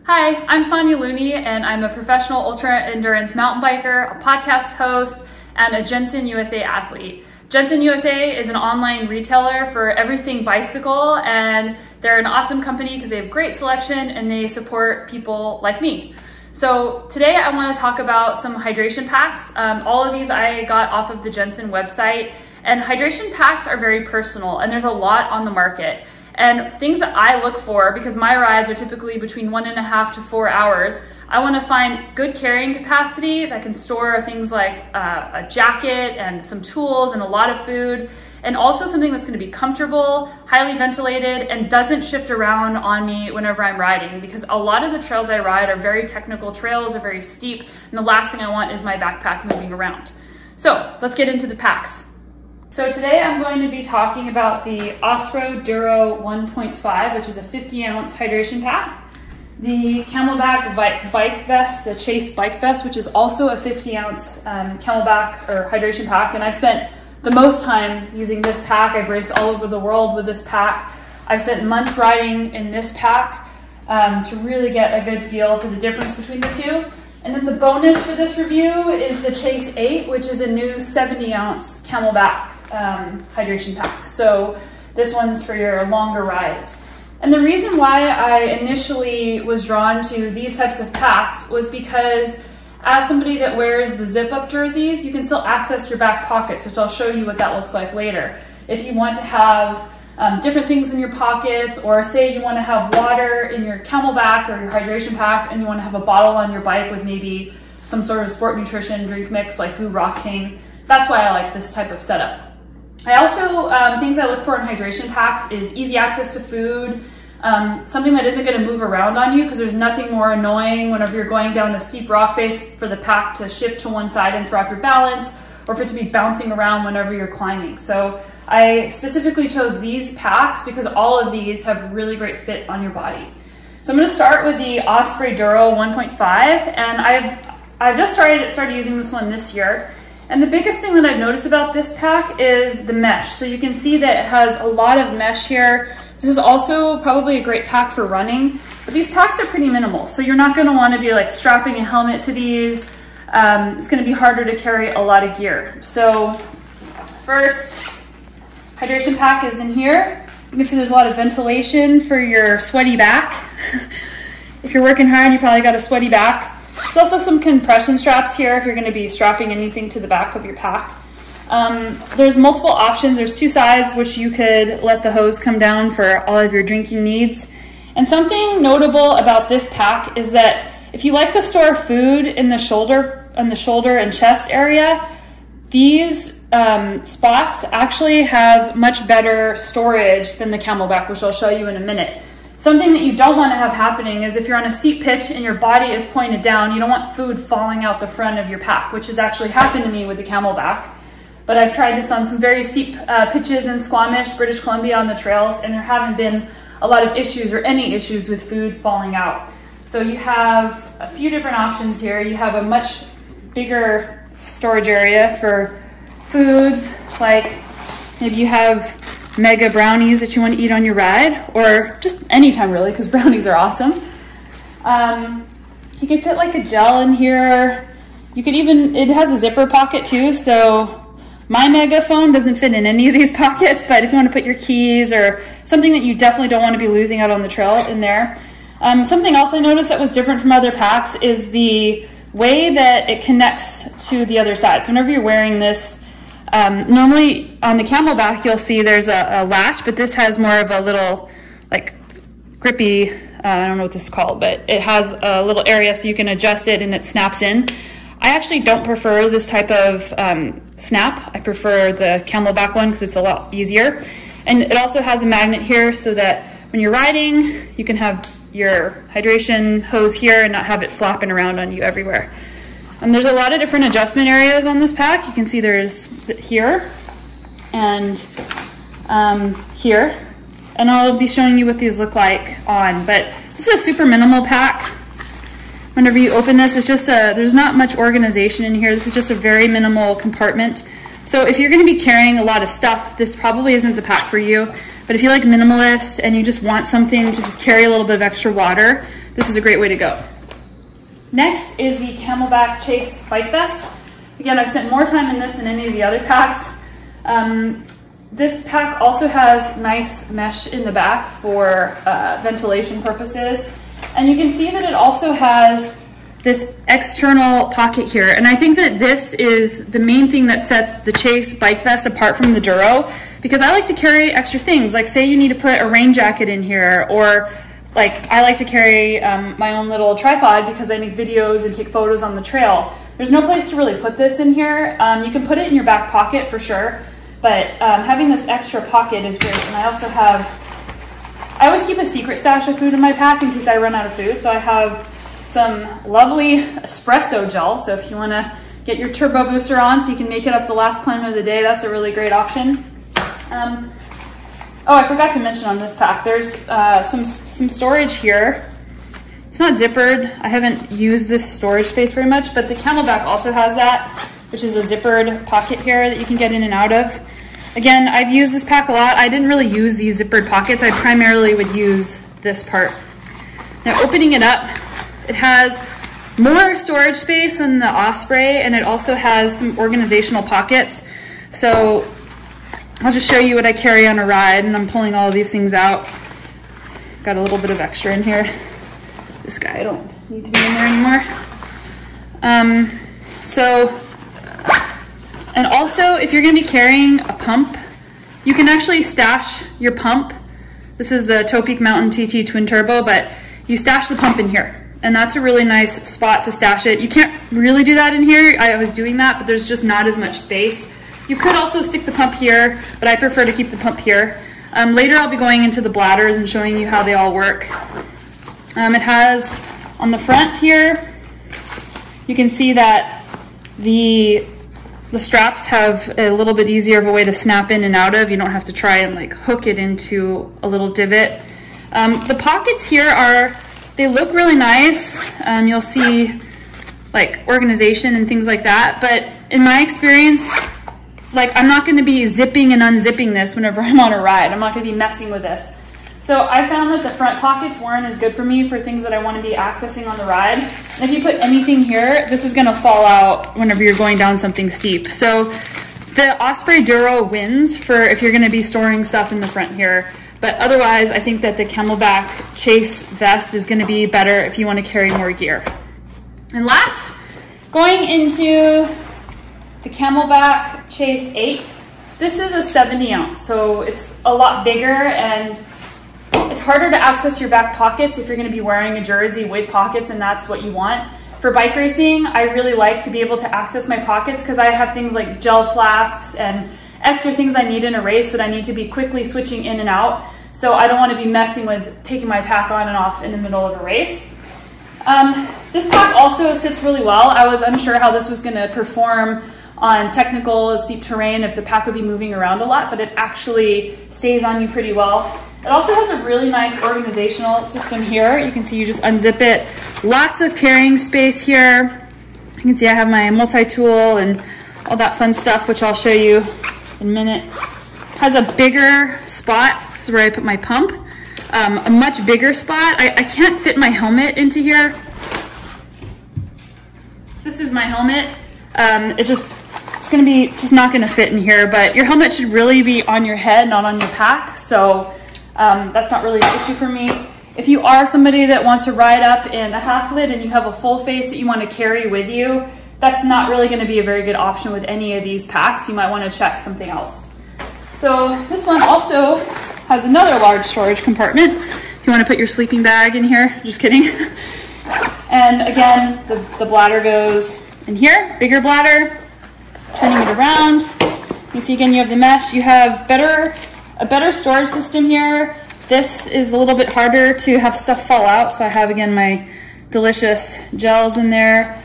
Hi, I'm Sonia Looney, and I'm a professional ultra-endurance mountain biker, a podcast host, and a Jensen USA athlete. Jensen USA is an online retailer for everything bicycle, and they're an awesome company because they have great selection and they support people like me. So today I want to talk about some hydration packs. All of these I got off of the Jensen website, and hydration packs are very personal, and there's a lot on the market. And things that I look for, because my rides are typically between 1.5 to 4 hours, I want to find good carrying capacity that can store things like a jacket and some tools and a lot of food, and also something that's going to be comfortable, highly ventilated, and doesn't shift around on me whenever I'm riding, because a lot of the trails I ride are very technical trails, are very steep, and the last thing I want is my backpack moving around. So let's get into the packs. So today I'm going to be talking about the OSPREY Duro 1.5, which is a 50-ounce hydration pack. The Camelbak Bike Vest, the Chase Bike Vest, which is also a 50-ounce Camelbak or hydration pack. And I've spent the most time using this pack. I've raced all over the world with this pack. I've spent months riding in this pack to really get a good feel for the difference between the two. And then the bonus for this review is the Chase 8, which is a new 70-ounce Camelbak hydration pack. So this one's for your longer rides. And the reason why I initially was drawn to these types of packs was because as somebody that wears the zip-up jerseys, you can still access your back pockets, which I'll show you what that looks like later. If you want to have different things in your pockets, or say you want to have water in your Camelbak or your hydration pack and you want to have a bottle on your bike with maybe some sort of sport nutrition drink mix like Goo Roctane, that's why I like this type of setup. I also, things I look for in hydration packs is easy access to food, something that isn't going to move around on you, because there's nothing more annoying whenever you're going down a steep rock face for the pack to shift to one side and throw off your balance, or for it to be bouncing around whenever you're climbing. So I specifically chose these packs because all of these have really great fit on your body. So I'm going to start with the OSPREY Duro 1.5, and I've just started using this one this year. And the biggest thing that I've noticed about this pack is the mesh. So you can see that it has a lot of mesh here. This is also probably a great pack for running, but these packs are pretty minimal. So you're not going to want to be like strapping a helmet to these. It's going to be harder to carry a lot of gear. So first, hydration pack is in here. You can see there's a lot of ventilation for your sweaty back. If you're working hard, you probably got a sweaty back. There's also some compression straps here if you're going to be strapping anything to the back of your pack. There's multiple options. There's two sides which you could let the hose come down for all of your drinking needs. And something notable about this pack is that if you like to store food in the shoulder and chest area, these spots actually have much better storage than the Camelbak, which I'll show you in a minute. Something that you don't want to have happening is if you're on a steep pitch and your body is pointed down, you don't want food falling out the front of your pack, which has actually happened to me with the Camelbak. But I've tried this on some very steep pitches in Squamish, British Columbia on the trails, and there haven't been a lot of issues or any issues with food falling out. So you have a few different options here. You have a much bigger storage area for foods, like maybe you have mega brownies that you want to eat on your ride, or just anytime really, because brownies are awesome. You can fit like a gel in here. You could even, it has a zipper pocket too, so my megaphone doesn't fit in any of these pockets, but if you want to put your keys or something that you definitely don't want to be losing out on the trail in there. Something else I noticed that was different from other packs is the way that it connects to the other side. So whenever you're wearing this, normally on the Camelbak you'll see there's a latch, but this has more of a little like grippy, I don't know what this is called, but it has a little area so you can adjust it and it snaps in. I actually don't prefer this type of snap. I prefer the Camelbak one because it's a lot easier. And it also has a magnet here so that when you're riding, you can have your hydration hose here and not have it flopping around on you everywhere. There's a lot of different adjustment areas on this pack. You can see there's here and here. And I'll be showing you what these look like on, but this is a super minimal pack. Whenever you open this, it's just there's not much organization in here. This is just a very minimal compartment. So if you're going to be carrying a lot of stuff, this probably isn't the pack for you. But if you like minimalist and you just want something to just carry a little bit of extra water, this is a great way to go. Next is the Camelbak Chase Bike Vest. Again, I've spent more time in this than any of the other packs. This pack also has nice mesh in the back for ventilation purposes. And you can see that it also has this external pocket here. And I think that this is the main thing that sets the Chase Bike Vest apart from the Duro, because I like to carry extra things. Like say you need to put a rain jacket in here, or like I like to carry my own little tripod because I make videos and take photos on the trail. There's no place to really put this in here. You can put it in your back pocket for sure, but having this extra pocket is great. And I always keep a secret stash of food in my pack in case I run out of food. So I have some lovely espresso gel. So if you want to get your turbo booster on so you can make it up the last climb of the day, that's a really great option. Oh, I forgot to mention on this pack, there's some storage here. It's not zippered. I haven't used this storage space very much, but the Camelbak also has that, which is a zippered pocket here that you can get in and out of. Again, I've used this pack a lot. I didn't really use these zippered pockets. I primarily would use this part. Now opening it up, it has more storage space than the Osprey, and it also has some organizational pockets. So I'll just show you what I carry on a ride, and I'm pulling all of these things out. Got a little bit of extra in here. This guy, I don't need to be in there anymore. And also, if you're gonna be carrying a pump, you can actually stash your pump. This is the Topeak Mountain TT Twin Turbo, but you stash the pump in here. And that's a really nice spot to stash it. You can't really do that in here. I was doing that, but there's just not as much space. You could also stick the pump here, but I prefer to keep the pump here. Later I'll be going into the bladders and showing you how they all work. It has on the front here, you can see that the straps have a little bit easier of a way to snap in and out of. You don't have to try and like hook it into a little divot. The pockets here they look really nice. You'll see like organization and things like that, but in my experience, like I'm not going to be zipping and unzipping this whenever I'm on a ride. I'm not going to be messing with this. So I found that the front pockets weren't as good for me for things that I want to be accessing on the ride. And if you put anything here, this is going to fall out whenever you're going down something steep. So the OSPREY Duro wins for if you're going to be storing stuff in the front here. But otherwise, I think that the Camelbak Chase Vest is going to be better if you want to carry more gear. And last, going into the Camelbak Chase 8. This is a 70 ounce, so it's a lot bigger and it's harder to access your back pockets if you're going to be wearing a jersey with pockets and that's what you want. For bike racing, I really like to be able to access my pockets because I have things like gel flasks and extra things I need in a race that I need to be quickly switching in and out. So I don't want to be messing with taking my pack on and off in the middle of a race. This pack also sits really well. I was unsure how this was going to perform on technical steep terrain if the pack would be moving around a lot, but it actually stays on you pretty well. It also has a really nice organizational system here. You can see you just unzip it. Lots of carrying space here. You can see I have my multi-tool and all that fun stuff, which I'll show you in a minute. Has a bigger spot. This is where I put my pump. A much bigger spot. I can't fit my helmet into here. This is my helmet. It's gonna be just not gonna fit in here, but your helmet should really be on your head, not on your pack. So that's not really an issue for me. If you are somebody that wants to ride up in a half lid and you have a full face that you want to carry with you, that's not really going to be a very good option with any of these packs. You might want to check something else. So this one also has another large storage compartment. If you want to put your sleeping bag in here, just kidding. And again, the bladder goes in here, bigger bladder. Turning it around, you can see again you have the mesh. You have a better storage system here. This is a little bit harder to have stuff fall out, so I have again my delicious gels in there.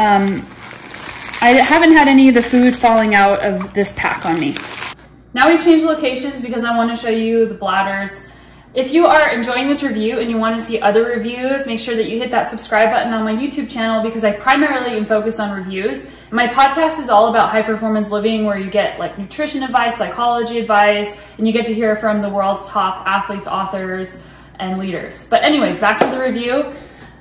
I haven't had any of the foods falling out of this pack on me. Now we've changed locations because I want to show you the bladders. If you are enjoying this review and you want to see other reviews, make sure that you hit that subscribe button on my YouTube channel because I primarily am focused on reviews. My podcast is all about high performance living where you get like nutrition advice, psychology advice, and you get to hear from the world's top athletes, authors, and leaders. But anyways, back to the review.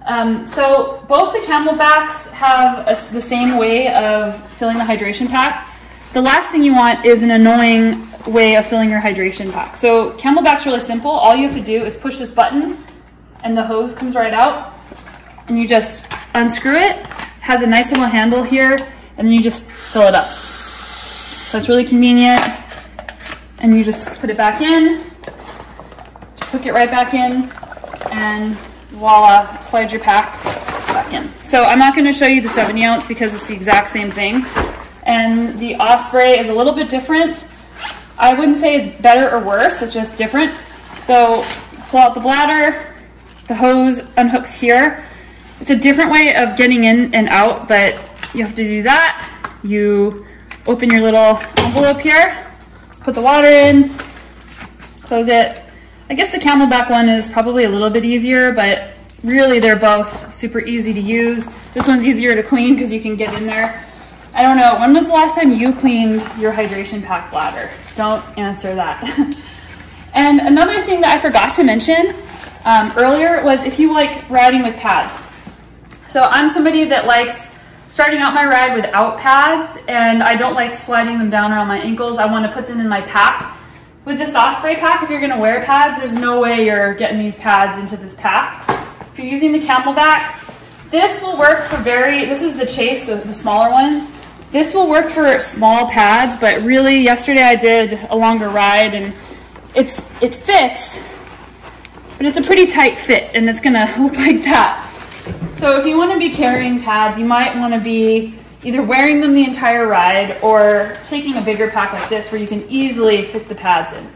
So both the Camelbaks have the same way of filling the hydration pack. The last thing you want is an annoying way of filling your hydration pack. So Camelbak's really simple. All you have to do is push this button and the hose comes right out, and you just unscrew it. It has a nice little handle here, and then you just fill it up. So it's really convenient, and you just put it back in, just hook it right back in, and voila, slide your pack back in. So I'm not going to show you the 70 ounce because it's the exact same thing, and the Osprey is a little bit different. I wouldn't say it's better or worse, it's just different. So pull out the bladder, the hose unhooks here. It's a different way of getting in and out, but you have to do that. You open your little envelope here, put the water in, close it. I guess the Camelbak one is probably a little bit easier, but really they're both super easy to use. This one's easier to clean because you can get in there. I don't know, when was the last time you cleaned your hydration pack bladder? Don't answer that. And another thing that I forgot to mention earlier was if you like riding with pads. So I'm somebody that likes starting out my ride without pads, and I don't like sliding them down around my ankles. I want to put them in my pack. With this Osprey pack, if you're going to wear pads, there's no way you're getting these pads into this pack. If you're using the Camelbak, this will work for this is the Chase, the smaller one. This will work for small pads, but really yesterday I did a longer ride and it fits, but it's a pretty tight fit and it's gonna look like that. So if you want to be carrying pads, you might want to be either wearing them the entire ride or taking a bigger pack like this where you can easily fit the pads in.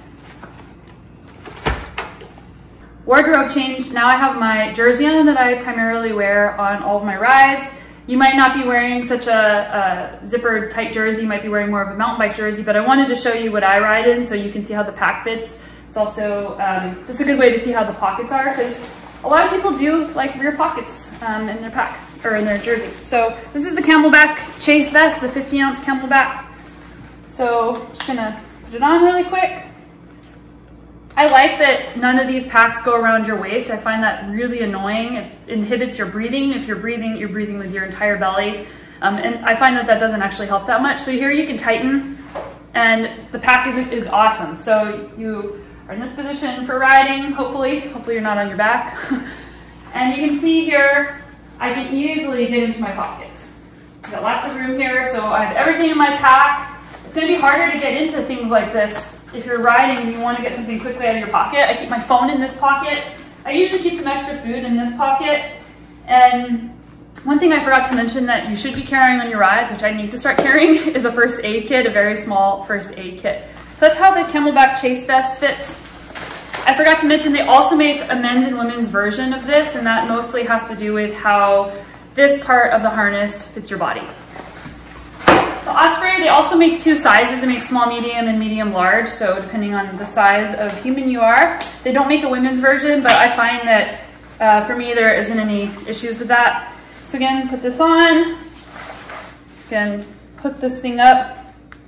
Wardrobe change. Now I have my jersey on that I primarily wear on all of my rides. You might not be wearing such a zippered tight jersey, you might be wearing more of a mountain bike jersey, but I wanted to show you what I ride in so you can see how the pack fits. It's also just a good way to see how the pockets are, because a lot of people do like rear pockets in their pack, or in their jersey. So this is the Camelbak Chase Vest, the 50 ounce Camelbak. So just gonna put it on really quick. I like that none of these packs go around your waist. I find that really annoying. It inhibits your breathing. If you're breathing with your entire belly. And I find that doesn't actually help that much. So here you can tighten, and the pack is awesome. So you are in this position for riding, hopefully you're not on your back. And you can see here, I can easily get into my pockets. I've got lots of room here, so I have everything in my pack. It's gonna be harder to get into things like this if you're riding and you want to get something quickly out of your pocket. I keep my phone in this pocket. I usually keep some extra food in this pocket. And one thing I forgot to mention that you should be carrying on your rides, which I need to start carrying, is a first aid kit, a very small first aid kit. So that's how the Camelbak Chase Vest fits. I forgot to mention they also make a men's and women's version of this, and that mostly has to do with how this part of the harness fits your body. The Osprey, they also make two sizes. They make small, medium, and medium large. So depending on the size of human you are. They don't make a women's version, but I find that for me, there isn't any issues with that. So again, put this on. Again, hook this thing up.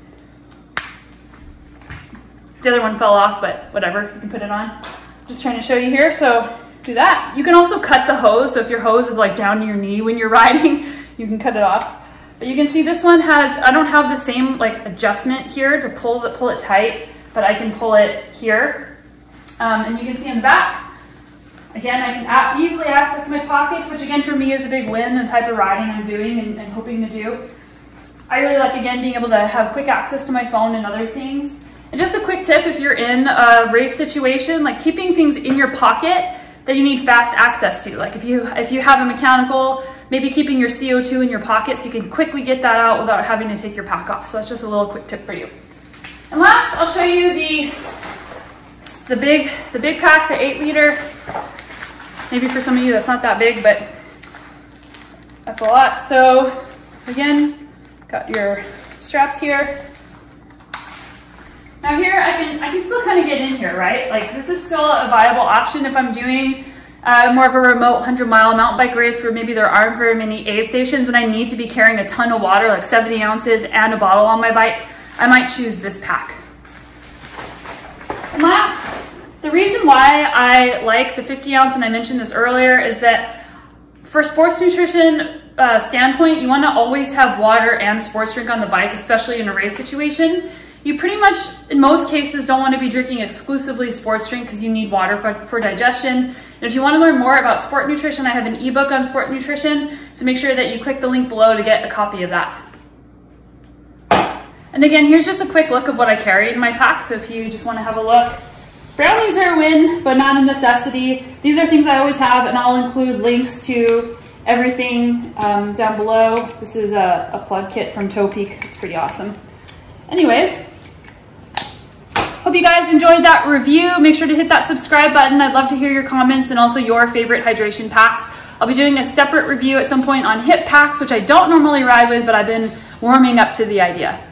The other one fell off, but whatever, you can put it on. Just trying to show you here, so do that. You can also cut the hose. So if your hose is like down to your knee when you're riding, you can cut it off. But you can see this one has, I don't have the same like adjustment here to pull it tight, but I can pull it here. And you can see in the back, again, I can easily access my pockets, which again for me is a big win, the type of riding I'm doing and hoping to do. I really like, again, being able to have quick access to my phone and other things. And just a quick tip, if you're in a race situation, like keeping things in your pocket that you need fast access to. Like if you have a mechanical, maybe keeping your CO2 in your pocket so you can quickly get that out without having to take your pack off. So that's just a little quick tip for you. And last, I'll show you the big pack, the 8 liter. Maybe for some of you that's not that big, but that's a lot. So again, got your straps here. Now here, I can still kind of get in here, right? Like this is still a viable option if I'm doing more of a remote 100-mile mountain bike race where maybe there aren't very many aid stations and I need to be carrying a ton of water, like 70 ounces and a bottle on my bike. I might choose this pack. And last, the reason why I like the 50 ounce, and I mentioned this earlier, is that For sports nutrition standpoint, you want to always have water and sports drink on the bike, especially in a race situation. You pretty much, in most cases, don't want to be drinking exclusively sports drink because you need water for digestion. And if you want to learn more about sport nutrition, I have an ebook on sport nutrition, so make sure that you click the link below to get a copy of that. And again, here's just a quick look of what I carry in my pack, so if you just want to have a look. Brownies are a win, but not a necessity. These are things I always have, and I'll include links to everything down below. This is a plug kit from Toe Peak. It's pretty awesome. Anyways, hope you guys enjoyed that review. Make sure to hit that subscribe button. I'd love to hear your comments and also your favorite hydration packs. I'll be doing a separate review at some point on hip packs, which I don't normally ride with, but I've been warming up to the idea.